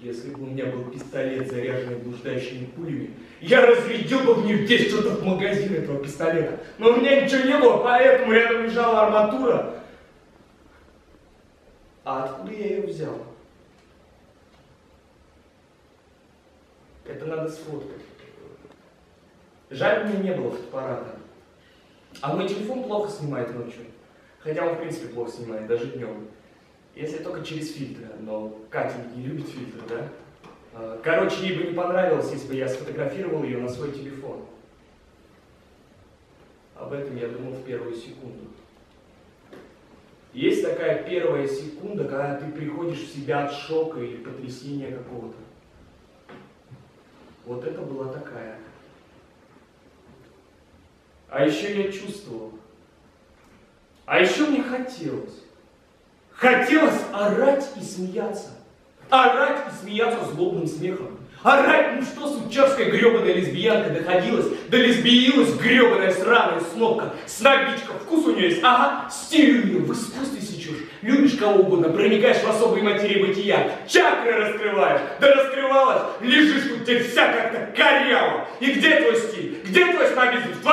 Если бы у меня был пистолет, заряженный блуждающими пулями, я разрядил бы в них 10 чертов магазин этого пистолета. Но у меня ничего не было, поэтому рядом лежала арматура. А откуда я ее взял? Это надо сфоткать. Жаль, у меня не было фотоаппарата. А мой телефон плохо снимает ночью. Хотя он, в принципе, плохо снимает, даже днем. Если только через фильтры. Но Катя не любит фильтры, да? Короче, ей бы не понравилось, если бы я сфотографировал ее на свой телефон. Об этом я думал в первую секунду. Есть такая первая секунда, когда ты приходишь в себя от шока или потрясения какого-то. Вот это была такая. А еще я чувствовал. А еще мне хотелось. Хотелось орать и смеяться. Орать и смеяться злобным смехом. Орать, ну что сучавская гребаная лесбиянка доходилась, да лесбиилась гребаная сраная снопка, снобичка, вкус у нее есть, ага, стиль ее, в искусстве сечешь, любишь кого угодно, проникаешь в особые материи бытия, чакры раскрываешь, да раскрывалась, лежишь тут тебе вся как-то коряво. И где твой стиль, где твой снобизм?